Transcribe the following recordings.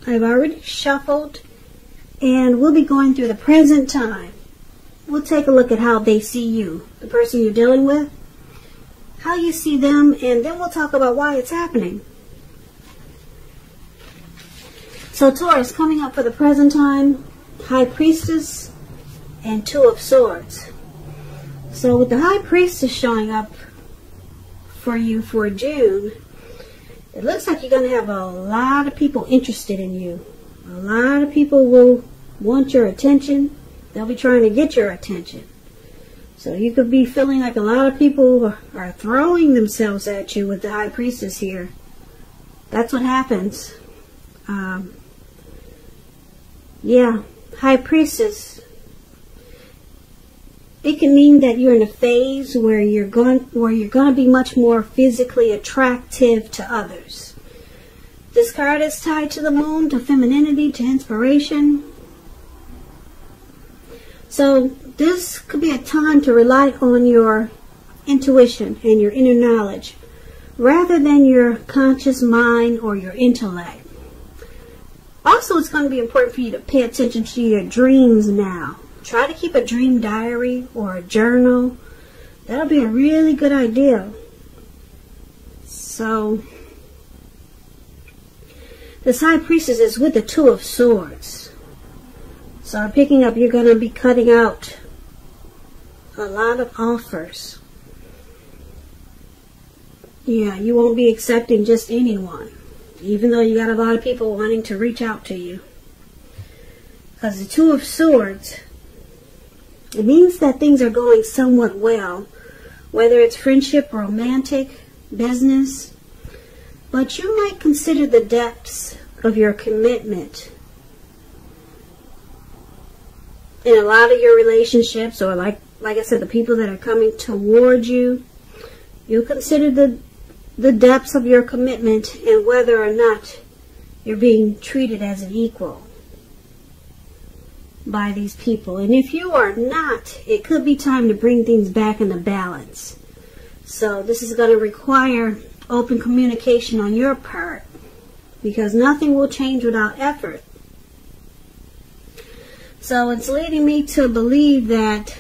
I've already shuffled, and we'll be going through the present time. We'll take a look at how they see you, the person you're dealing with, how you see them, and then we'll talk about why it's happening. So Taurus, coming up for the present time, High Priestess and Two of Swords. So with the High Priestess showing up for you for June, it looks like you're going to have a lot of people interested in you. A lot of people will want your attention. They'll be trying to get your attention. So you could be feeling like a lot of people are throwing themselves at you with the High Priestess here. That's what happens. Yeah, High Priestess. It can mean that you're in a phase where you're going to be much more physically attractive to others. This card is tied to the moon, to femininity, to inspiration. So this could be a time to rely on your intuition and your inner knowledge rather than your conscious mind or your intellect. Also, it's going to be important for you to pay attention to your dreams now. Try to keep a dream diary or a journal. That'll be a really good idea. So, this High Priestess is with the Two of Swords. So I'm picking up, you're going to be cutting out a lot of offers. Yeah, you won't be accepting just anyone, even though you got a lot of people wanting to reach out to you. Because the Two of Swords, it means that things are going somewhat well, whether it's friendship, romantic, business. But you might consider the depths of your commitment in a lot of your relationships, or like I said, the people that are coming toward you. You'll consider the depths of your commitment and whether or not you're being treated as an equal by these people. And if you are not, it could be time to bring things back into balance. So this is going to require open communication on your part, because nothing will change without effort. So it's leading me to believe that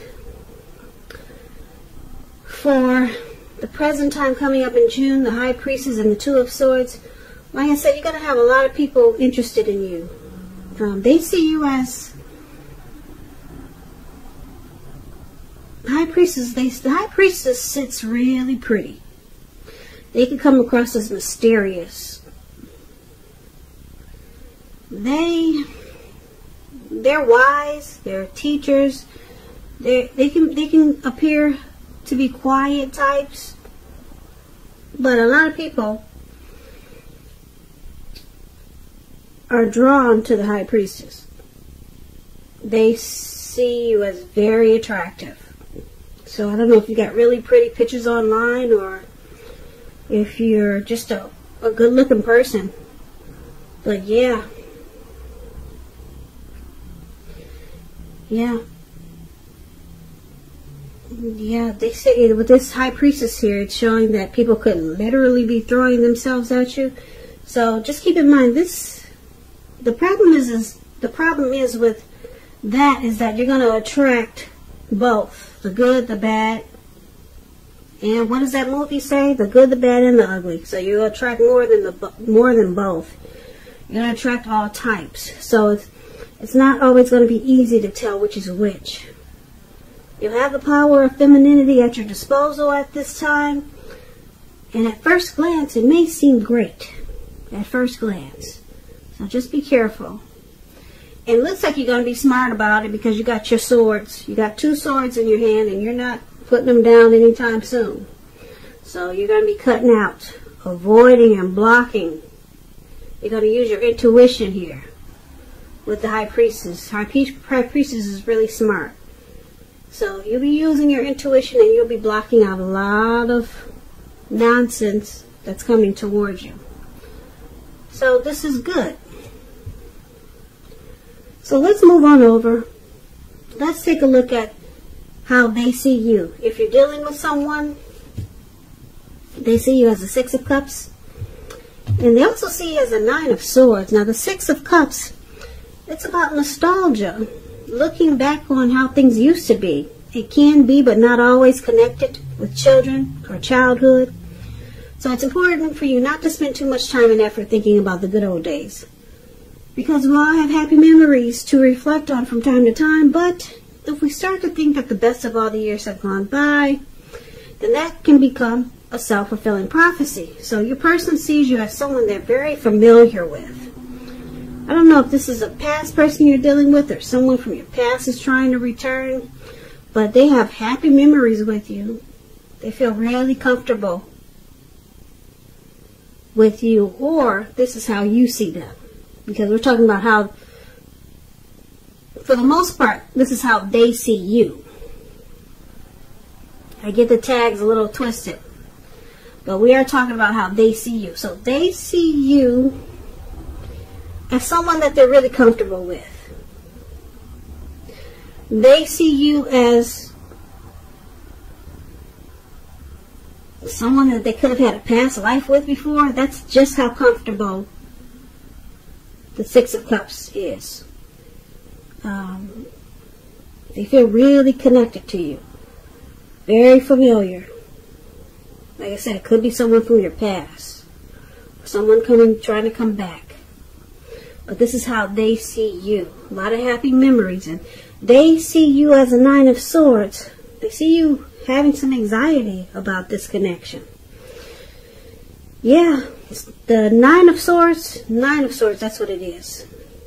for the present time coming up in June, the High Priestess and the Two of Swords, like I said, you're going to have a lot of people interested in you. They see you as High Priestess. The High Priestess sits really pretty. They can come across as mysterious. They're wise. They're teachers. They can appear to be quiet types, but a lot of people are drawn to the High Priestess. They see you as very attractive. So I don't know if you got really pretty pictures online, or if you're just a good looking person. But yeah. Yeah, they say with this High Priestess here, it's showing that people could literally be throwing themselves at you. So just keep in mind this. The problem is with that is that you're going to attract both the good, the bad, and what does that movie say? The good, the bad, and the ugly. So you attract more than both. You're going to attract all types. So it's not always going to be easy to tell which is which. You have the power of femininity at your disposal at this time. And at first glance, it may seem great. At first glance. So just be careful. It looks like you're going to be smart about it because you got your swords. You got two swords in your hand and you're not putting them down anytime soon. So you're going to be cutting out, avoiding and blocking. You're going to use your intuition here with the High Priestess. High Priestess is really smart. So you'll be using your intuition and you'll be blocking out a lot of nonsense that's coming towards you. So this is good. So let's move on over. Let's take a look at how they see you. If you're dealing with someone, they see you as a Six of Cups. And they also see it as a 9 of Swords. Now the 6 of Cups, it's about nostalgia, looking back on how things used to be. It can be, but not always, connected with children or childhood. So it's important for you not to spend too much time and effort thinking about the good old days, because we all have happy memories to reflect on from time to time. But if we start to think that the best of all the years have gone by, then that can become a self-fulfilling prophecy. So your person sees you as someone they're very familiar with. I don't know if this is a past person you're dealing with or someone from your past is trying to return, but they have happy memories with you. They feel really comfortable with you, or this is how you see them. Because we're talking about how, for the most part, this is how they see you. I get the tags a little twisted, but we are talking about how they see you. So they see you as someone that they're really comfortable with. They see you as someone that they could have had a past life with before. That's just how comfortable the 6 of Cups is. They feel really connected to you. Very familiar. Like I said, it could be someone from your past. Someone trying to come back. But this is how they see you. A lot of happy memories. And they see you as a 9 of Swords. They see you having some anxiety about this connection. Yeah, the 9 of Swords. 9 of Swords, that's what it is.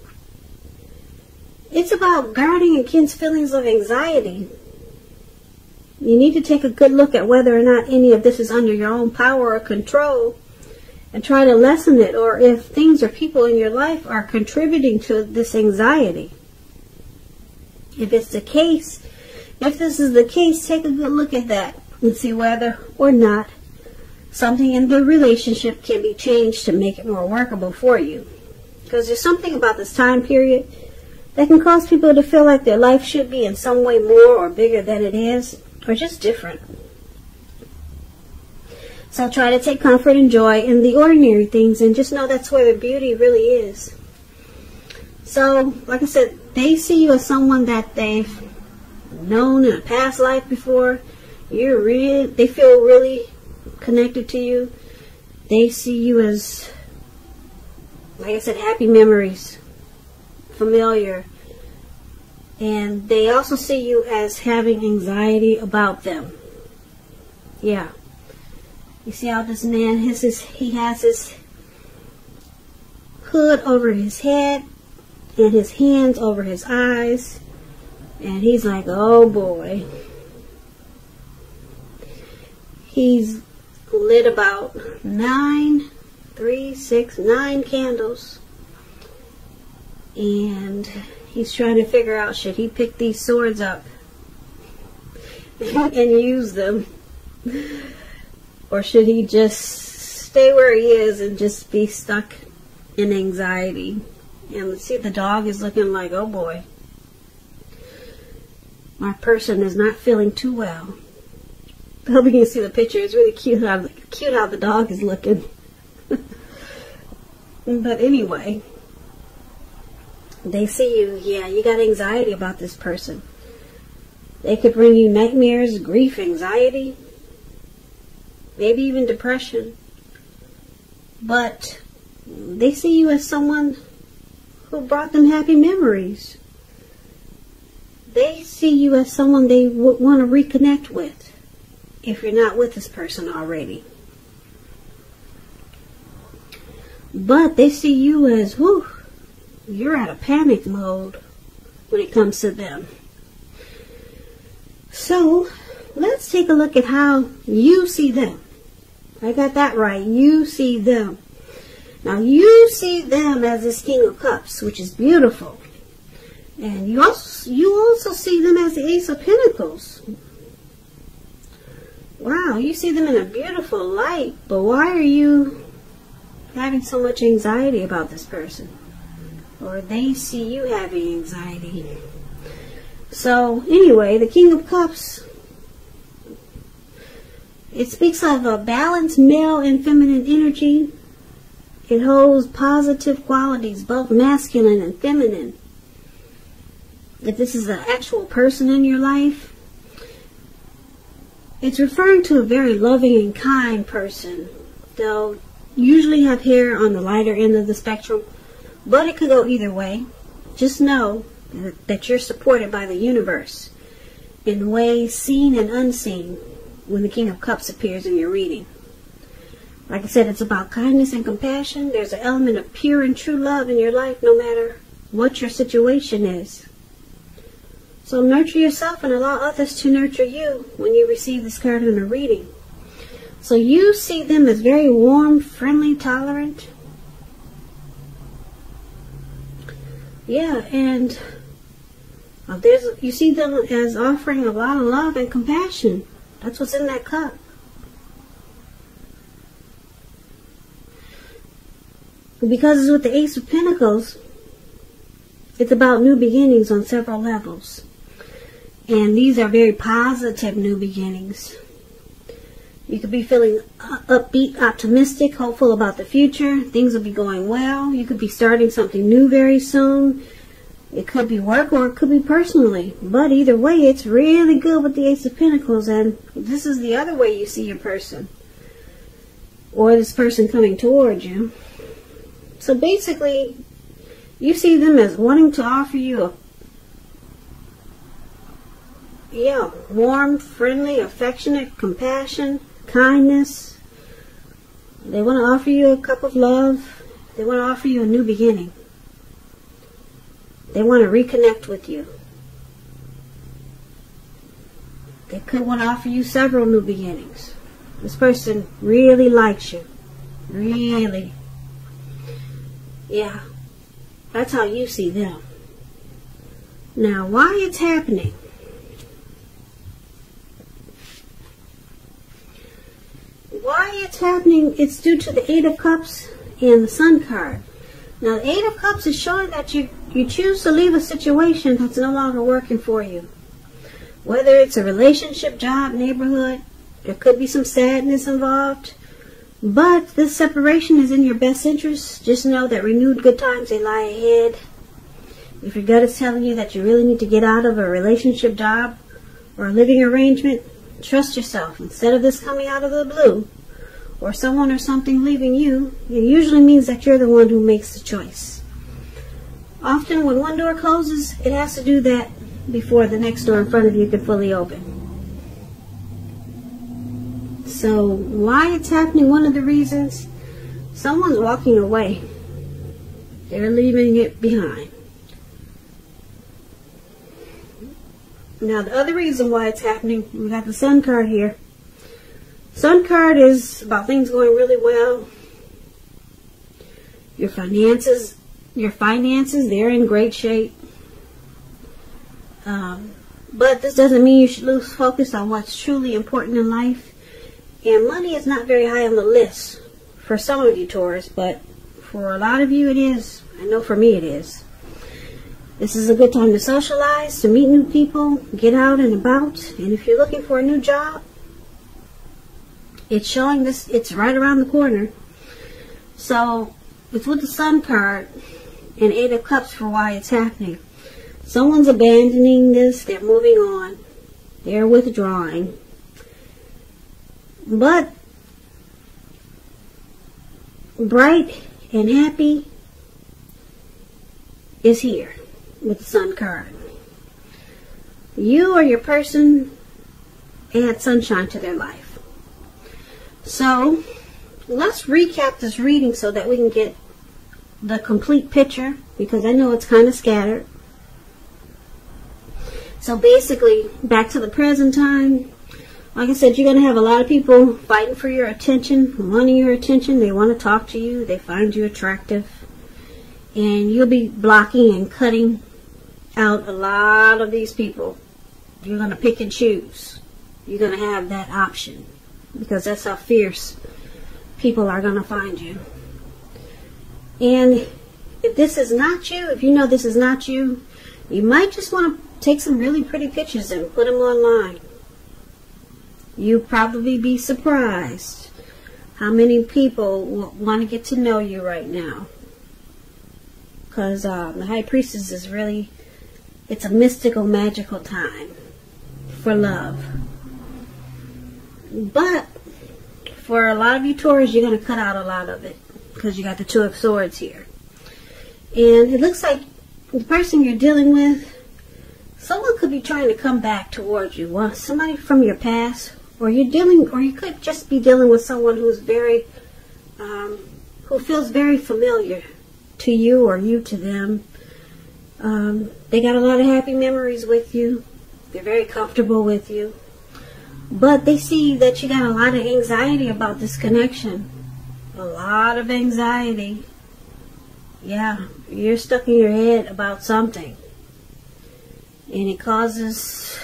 It's about guarding against feelings of anxiety. You need to take a good look at whether or not any of this is under your own power or control and try to lessen it, or if things or people in your life are contributing to this anxiety. If it's the case, if this is the case, take a good look at that and see whether or not something in the relationship can be changed to make it more workable for you. Because there's something about this time period that can cause people to feel like their life should be in some way more or bigger than it is, or just different. So try to take comfort and joy in the ordinary things, and just know that's where the beauty really is. So, like I said, they see you as someone that they've known in a past life before. They feel really connected to you. They see you as, like I said, happy memories, familiar. And they also see you as having anxiety about them. Yeah. You see how this man he has his hood over his head and his hands over his eyes. And he's like, oh boy. He's lit about 9 candles. And he's trying to figure out, should he pick these swords up and use them? Or should he just stay where he is and just be stuck in anxiety? And see, the dog is looking like, oh boy, my person is not feeling too well. I hope you can see the picture. It's really cute how the dog is looking. But anyway, they see you, yeah, you got anxiety about this person. They could bring you nightmares, grief, anxiety, maybe even depression. But they see you as someone who brought them happy memories. They see you as someone they would want to reconnect with if you're not with this person already. But they see you as, whew, you're out of panic mode when it comes to them. So, let's take a look at how you see them. I got that right. You see them. Now, you see them as this King of Cups, which is beautiful. And you also see them as the Ace of Pentacles. Wow, you see them in a beautiful light. But why are you having so much anxiety about this person? Or they see you having anxiety. So, anyway, the King of Cups, it speaks of a balanced male and feminine energy. It holds positive qualities, both masculine and feminine. If this is an actual person in your life, it's referring to a very loving and kind person. They'll usually have hair on the lighter end of the spectrum, but it could go either way. Just know that you're supported by the universe in ways seen and unseen when the King of Cups appears in your reading. Like I said, it's about kindness and compassion. There's an element of pure and true love in your life, no matter what your situation is. So nurture yourself and allow others to nurture you when you receive this card in a reading. So you see them as very warm, friendly, tolerant. Yeah, and you see them as offering a lot of love and compassion. That's what's in that cup. Because it's with the Ace of Pentacles, it's about new beginnings on several levels. And these are very positive new beginnings. You could be feeling upbeat, optimistic, hopeful about the future. Things will be going well. You could be starting something new very soon. It could be work or it could be personally. But either way, it's really good with the Ace of Pentacles. And this is the other way you see your person, or this person coming toward you. So basically, you see them as wanting to offer you a warm, friendly, affectionate, compassion, kindness. They want to offer you a cup of love. They want to offer you a new beginning. They want to reconnect with you. They could want to offer you several new beginnings. This person really likes you. Really. Yeah. That's how you see them. Now, why it's happening? Why it's happening, it's due to the Eight of Cups and the Sun card. Now, the Eight of Cups is showing that you choose to leave a situation that's no longer working for you. Whether it's a relationship, job, neighborhood, there could be some sadness involved. But this separation is in your best interest. Just know that renewed good times, they lie ahead. If your gut is telling you that you really need to get out of a relationship, job, or a living arrangement, trust yourself. Instead of this coming out of the blue, or someone or something leaving you, it usually means that you're the one who makes the choice. Often when one door closes, it has to do that before the next door in front of you can fully open. So why it's happening, one of the reasons, someone's walking away. They're leaving it behind. Now the other reason why it's happening, we got the Sun card here. Sun card is about things going really well. Your finances, they're in great shape. But this doesn't mean you should lose focus on what's truly important in life. And money is not very high on the list for some of you Taurus, but for a lot of you it is. I know for me it is. This is a good time to socialize, to meet new people, get out and about. And if you're looking for a new job, it's showing this, it's right around the corner. So it's with the Sun card and Eight of Cups for why it's happening. Someone's abandoning this, they're moving on, they're withdrawing. But bright and happy is here with the Sun card. You or your person add sunshine to their life. So let's recap this reading so that we can get the complete picture, because I know it's kind of scattered. So basically, back to the present time. Like I said, you're going to have a lot of people fighting for your attention, wanting your attention. They want to talk to you. They find you attractive. And you'll be blocking and cutting out a lot of these people. You're going to pick and choose. You're going to have that option, because that's how fierce people are going to find you. And if this is not you, if you know this is not you, you might just want to take some really pretty pictures and put them online. You'll probably be surprised How many people want to get to know you right now? Because the High Priestess is really, it's a mystical, magical time for love. But for a lot of you Taurus, you're going to cut out a lot of it because you got the Two of Swords here. And it looks like the person you're dealing with, someone could be trying to come back towards you. Well, somebody from your past, or you could just be dealing with someone who's very, who feels very familiar to you or you to them. They got a lot of happy memories with you. They're very comfortable with you. But they see that you got a lot of anxiety about this connection. A lot of anxiety. Yeah, you're stuck in your head about something. And it causes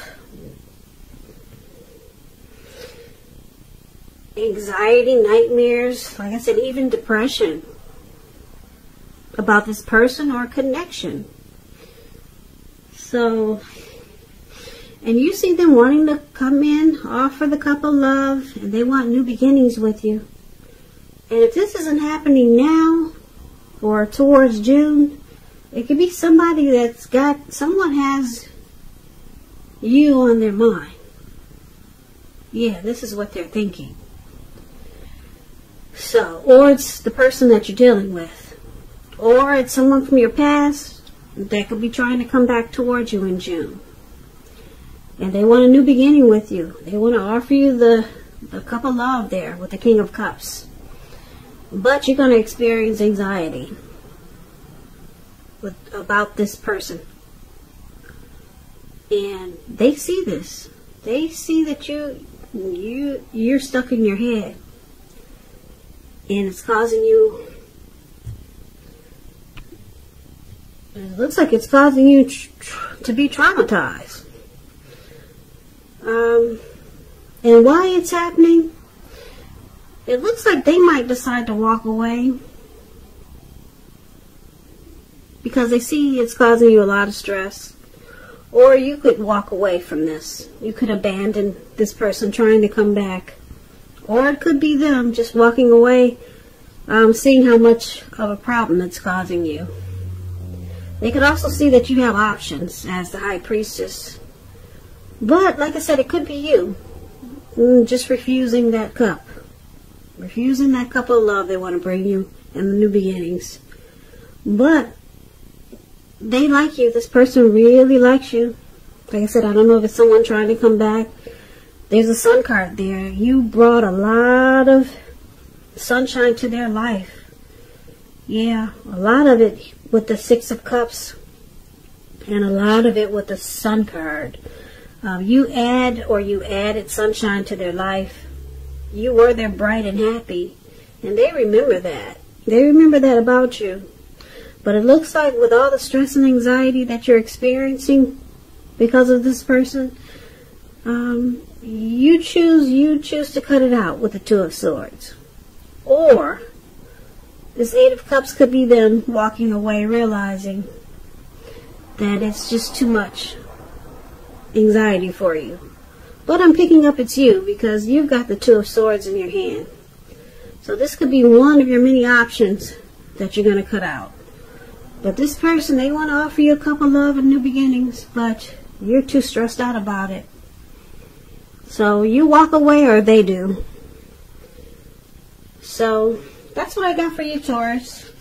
anxiety, nightmares, like I said, even depression about this person or connection. So, and you see them wanting to come in, offer the cup of love, and they want new beginnings with you. And if this isn't happening now or towards June, it could be somebody that's got, someone has you on their mind. Yeah, this is what they're thinking. So, or it's the person that you're dealing with. Or it's someone from your past that could be trying to come back towards you in June. And they want a new beginning with you. They want to offer you the cup of love there with the King of Cups. But you're going to experience anxiety about this person. And they see this. They see that you're stuck in your head. And it's causing you, it looks like it's causing you to be traumatized. And why it's happening, it looks like they might decide to walk away because they see it's causing you a lot of stress. Or you could walk away from this. You could abandon this person trying to come back. Or it could be them just walking away, seeing how much of a problem it's causing you. They could also see that you have options as the High Priestess. But, like I said, it could be you. Just refusing that cup. Refusing that cup of love they want to bring you and the new beginnings. But they like you. This person really likes you. Like I said, I don't know if it's someone trying to come back. There's a sun card there. You brought a lot of sunshine to their life. Yeah, a lot of it with the Six of Cups. And a lot of it with the Sun card. You added sunshine to their life. You were their bright and happy. And they remember that. They remember that about you. But it looks like with all the stress and anxiety that you're experiencing because of this person, you choose to cut it out with the Two of Swords. Or this Eight of Cups could be them walking away realizing that it's just too much anxiety for you. But I'm picking up it's you because you've got the Two of Swords in your hand. So this could be one of your many options that you're going to cut out. But this person, they want to offer you a cup of love and new beginnings, but you're too stressed out about it. So you walk away or they do. So that's what I got for you, Taurus.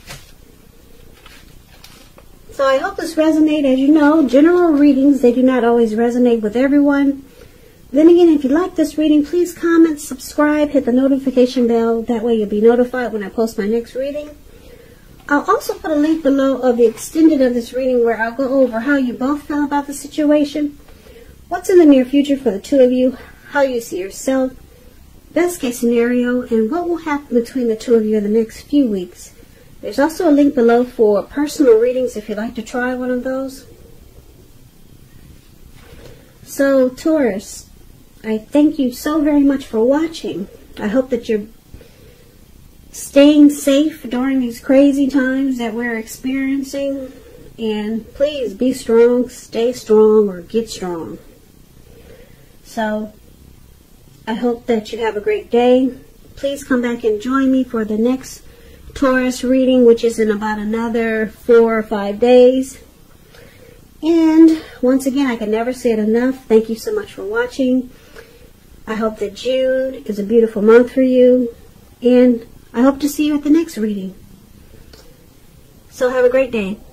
So I hope this resonates. As you know, general readings, they do not always resonate with everyone. Then again, if you like this reading, please comment, subscribe, hit the notification bell. That way you'll be notified when I post my next reading. I'll also put a link below of the extended of this reading where I'll go over how you both feel about the situation, what's in the near future for the two of you, how you see yourself, best case scenario, and what will happen between the two of you in the next few weeks. There's also a link below for personal readings if you'd like to try one of those. So, Taurus, I thank you so very much for watching. I hope that you're staying safe during these crazy times that we're experiencing. And please be strong, stay strong, or get strong. So, I hope that you have a great day. please come back and join me for the next Taurus reading, which is in about another 4 or 5 days. And once again, I can never say it enough. Thank you so much for watching. I hope that June is a beautiful month for you. And I hope to see you at the next reading. So have a great day.